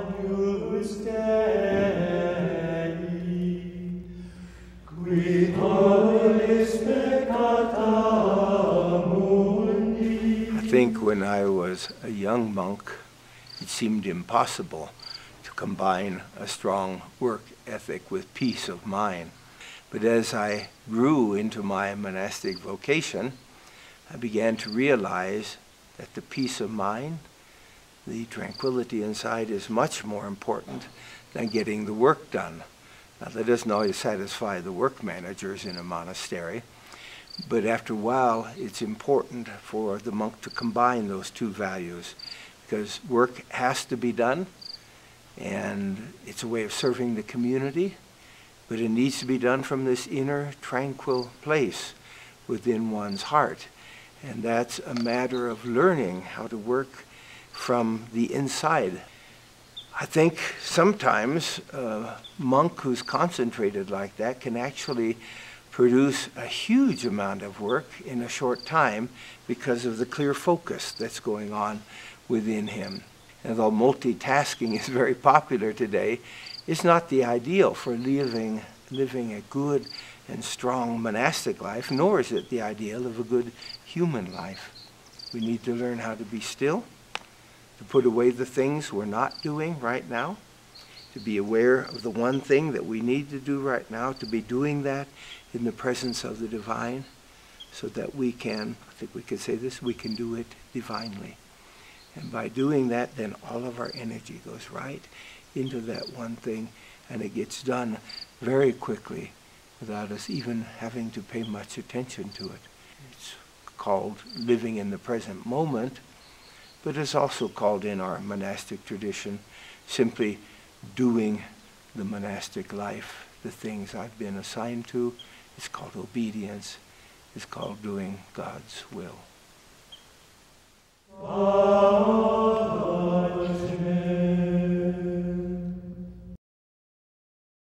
I think when I was a young monk, it seemed impossible to combine a strong work ethic with peace of mind. But as I grew into my monastic vocation, I began to realize that the peace of mind, the tranquility inside, is much more important than getting the work done. Now, that doesn't always satisfy the work managers in a monastery, but after a while, it's important for the monk to combine those two values, because work has to be done, and it's a way of serving the community, but it needs to be done from this inner, tranquil place within one's heart. And that's a matter of learning how to work from the inside. I think sometimes a monk who's concentrated like that can actually produce a huge amount of work in a short time because of the clear focus that's going on within him. And though multitasking is very popular today, it's not the ideal for living a good and strong monastic life, nor is it the ideal of a good human life. We need to learn how to be still, to put away the things we're not doing right now, to be aware of the one thing that we need to do right now, to be doing that in the presence of the divine, so that we can, I think we could say this, we can do it divinely. And by doing that, then all of our energy goes right into that one thing, and it gets done very quickly without us even having to pay much attention to it. It's called living in the present moment, but it's also called in our monastic tradition simply doing the monastic life, the things I've been assigned to. It's called obedience. It's called doing God's will.